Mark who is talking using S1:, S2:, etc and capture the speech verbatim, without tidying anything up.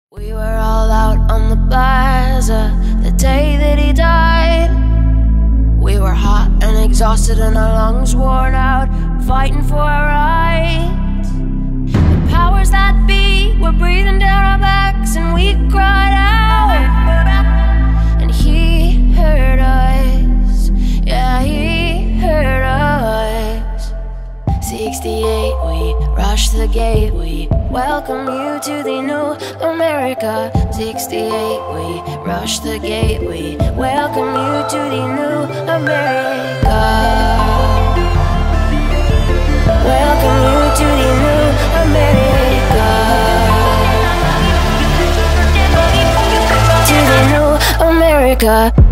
S1: We were all out on the plaza the day that he died. We were hot and exhausted and our lungs worn out, fighting for our rights. The powers that be were breathing down our backs and we cried out. And he heard us, yeah, he heard us. Sixty-eight, we rushed the gate, we welcome you to the new America. Sixty-eight, we rush the gate, we welcome you to the new America. Welcome you to the new America. To the new America.